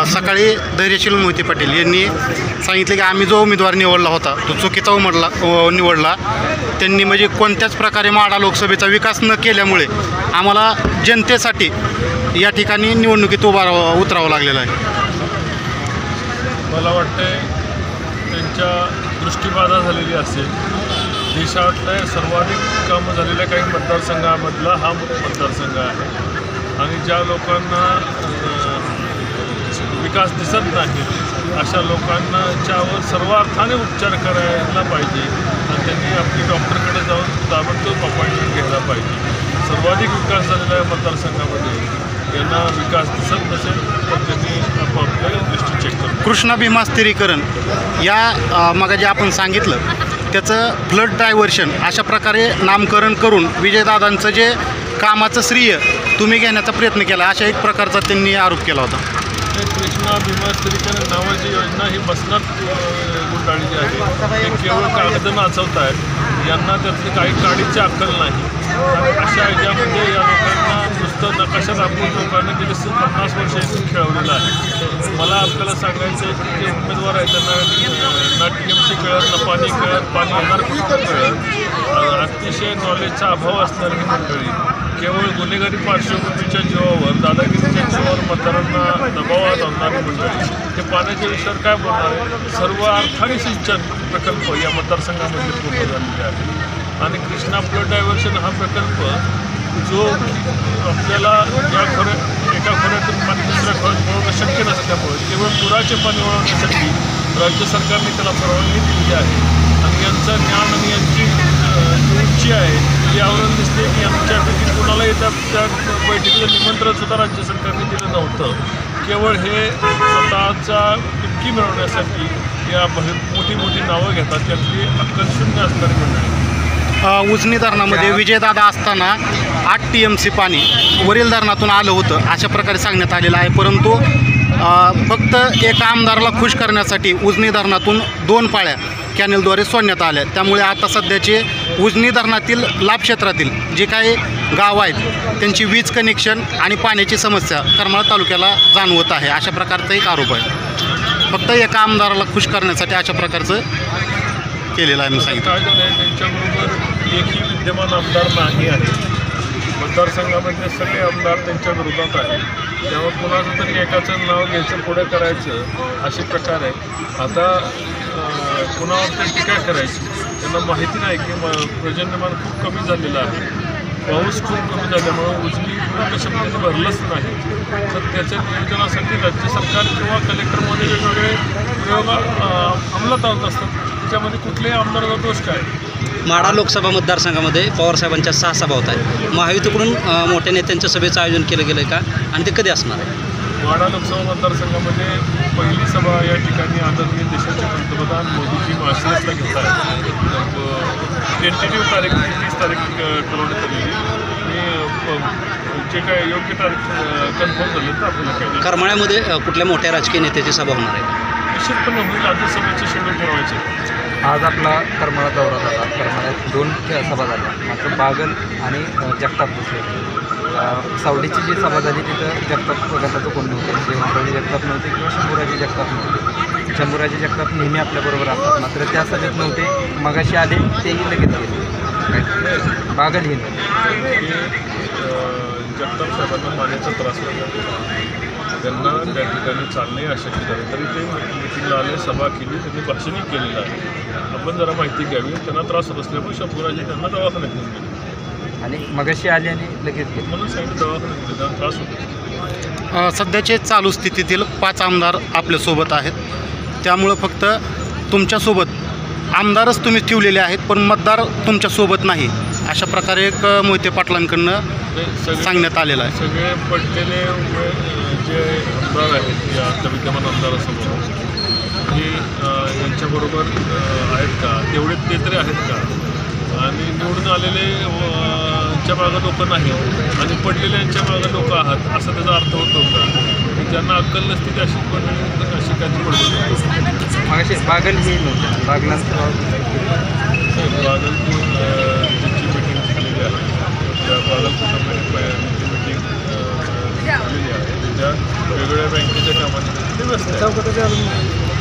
सकाळी धैर्यशील मोहिते पाटील यांनी सांगितले की आम्ही जो उमेदवार निवडला होता तो चुकीचा निवडला. त्यांनी म्हणजे कोणत्याच प्रकारे माढा लोकसभेचा विकास न केल्यामुळे आम्हाला जनतेसाठी या ठिकाणी निवडणुकीत उतरावं लागलेलं आहे. मला वाटते त्यांच्या दृष्टिबाधा झालेली असेल. देशातल्या सर्वाधिक कामं झालेल्या काही मतदारसंघामधला हा मतदारसंघ आहे आणि ज्या लोकांना विकास दिसत नाही अशा लोकांच्यावर सर्व अर्थाने उपचार करायला पाहिजे आणि त्यांनी आपली डॉक्टरकडे जाऊन ताबडतोब अपॉइंटमेंट घ्यायला पाहिजे. सर्वाधिक विकास झालेल्या मतदारसंघामध्ये यांना विकास दिसत नसेल तर त्यांनी आपापल्या दृष्टी चेक करू. कृष्णा भीमा स्थिरीकरण या मग जे आपण सांगितलं त्याचं फ्लड डायव्हर्शन अशा प्रकारे नामकरण करून विजयदादांचं जे कामाचं श्रेय तुम्ही घेण्याचा प्रयत्न केला अशा एक प्रकारचा त्यांनी आरोप केला होता. कृष्णा भीमा स्थिरीकरण नावाची योजना ही बसनात गुंडाळलेली आहे. ते केवळ कागद नाचवत आहेत. यांना त्यातली काही काडीची अक्कल नाही आणि अशा ह्याच्यामध्ये या लोकांना नुसतं नकाशा दाखवून लोकांना गेले 50 वर्ष इथून खेळवलेलं आहे. मला आपल्याला सांगायचं आहे की जे उमेदवार आहेत त्यांना ना TMC कळत ना पाणी कळत, पाणी येणार कुठं कळत. अतिशय नॉलेजचा अभाव असणारी ही मंडळी केवळ गुन्हेगारी पार्श्वभूमीच्या जीवावर दादागिरीच्या जीवावर मतदारांना दबावात आणणारी मंडळी हे पाण्याच्या विषयावर काय बोलणार आहे. सर्व अर्थाने सिंचन प्रकल्प या मतदारसंघामध्ये पूर्ण झालेले आहे आणि कृष्णा फ्लड डायव्हर्शन हा प्रकल्प जो आपल्याला या एका खोऱ्यातून पाणी दुसऱ्या खोऱ्यात वळवणं शक्य नसल्यामुळे केवळ पुराचे पाणी वळवण्यासाठी राज्य सरकारने त्याला परवानगी दिली आहे आणि यांचं ज्ञान आणि यांची उंची आहे यावरून दिसते की आमच्यापैकी कुणालाही त्या बैठकीचं निमंत्रणसुद्धा राज्य सरकारने दिलं नव्हतं. केवळ हे स्वतःचा टिपकी मिळवण्यासाठी या मोठी मोठी नावं घेतात त्यातली अक्कलशून्य असणारी मंडळी. उजनी धरणामध्ये विजयदादा असताना 8 TMC पाणी वरील धरणातून आलं होतं अशा प्रकारे सांगण्यात आलेलं आहे. परंतु फक्त एका आमदाराला खुश करण्यासाठी उजनी धरणातून 2 पाळ्या कॅनेलद्वारे सोडण्यात आल्या. त्यामुळे आता सध्याचे उजनी धरणातील लाभक्षेत्रातील जे काही गाव आहेत त्यांची वीज कनेक्शन आणि पाण्याची समस्या करमाळा तालुक्याला जाणवत आहे अशा प्रकारचा एक आरोप आहे. फक्त एका आमदाराला खुश करण्यासाठी अशा प्रकारचं केलेलं आहे. मी सांगितलं काय झालं आहे त्यांच्याबरोबर एकही विद्यमान आमदार नाही आहे. मतदारसंघामधले सगळे आमदार त्यांच्या विरोधात आहेत. त्यामुळे कुणाचं तरी एकाचं नाव घ्यायचं पुढे करायचं असे प्रकार आहे. आता कुणावर टीका करायची त्यांना माहिती नाही की पर्जन्यमान खूप कमी झालेलं आहे. पाऊस खूप कमी झाल्यामुळं उजनी शक्तीने भरलंच नाही तर त्याच्या नियोजनासाठी राज्य सरकार किंवा कलेक्टरमध्ये वेगवेगळे प्रयोग अंमलात आणत असतात. त्याच्यामध्ये कुठल्याही आमदाराचा दोष काय. माढा लोकसभा मतदारसंघामध्ये पवारसाहेबांच्या 6 सभा होत आहेत. महायुतीकडून मोठ्या नेत्यांच्या सभेचं आयोजन केलं गेलं आहे का आणि ते कधी असणार आहे. माढा लोकसभा मतदारसंघामध्ये पहिली सभा या ठिकाणी आदरणीय देशाचे पंतप्रधान मोदीजी माळशिरसला घेत आहेत. टेंटेटिव्ह तारीख 30 तारीख ठरवण्यात आलेली आणि जे काय योग्य तारीख कन्फर्म झाले तर आपल्याला काय. करमाळ्यामध्ये कुठल्या मोठ्या राजकीय नेत्याची सभा होणार आहे. निश्चितपणे होईल. राज्यसभेचे शेड्यूल ठरवायचे. आज आपला करमाळा दौरा झाला. करमाळ्यात 2 सभा झाल्या मात्र बागल आणि जगताप दुसरे. सावडीची जी सभा झाली तिथं जगताप गटाचं कोण नव्हतं. देवराजी जगताप नव्हते किंवा शंभूराजे जगताप नव्हते. शंभूराजे जगताप नेहमी आपल्याबरोबर असतात मात्र त्या सभेत नव्हते. मगाशी आले तेही लगेच गेले. बागल ही जगताप साहेबांना पाण्याचा त्रास होता. त्यांना त्या ठिकाणी चालणे अशक्य झाले तरी ते मिटिंगला आले, सभा केली, त्यांनी भाषणही केलेलं आहे. आपण जरा माहिती घ्यावी. त्यांना त्रास होत असल्यामुळे शंभूराजे त्यांना दवाखान्यात घेऊन गेले आणि मगाशी आले आणि लगेच गेले. म्हणून सांगितलं दवाखान्यात गेले त्यांना त्रास होतो. सध्याचे चालू स्थितीतील 5 आमदार आपल्यासोबत आहेत. त्यामुळं फक्त तुमच्यासोबत आमदारच तुम्ही ठेवलेले आहेत पण मतदार तुमच्यासोबत नाही अशा प्रकारे एक मोहिते पाटलांकडनं सांगण्यात आलेलं आहे. सगळे पडलेले जे आमदार आहेत या आता विद्यमान आमदारासमोर हे यांच्याबरोबर आहेत का तेवढे ते तरी आहेत का आणि निवडून आलेले च्या मागं लोक नाहीत आणि पडलेल्यांच्या मागं लोक आहात असा त्याचा अर्थ होतो का. ज्यांना अक्कल नसते अशी पण अशी काहीतरी पडतो. मागाशी बागल ही नव्हतं बागला बागलपूर ज्यांची मिटिंग झालेली आहे त्या बागलपूर मिटिंग झालेली आहे त्या वेगवेगळ्या बँकेच्या कामांनी रस्ते आहेत.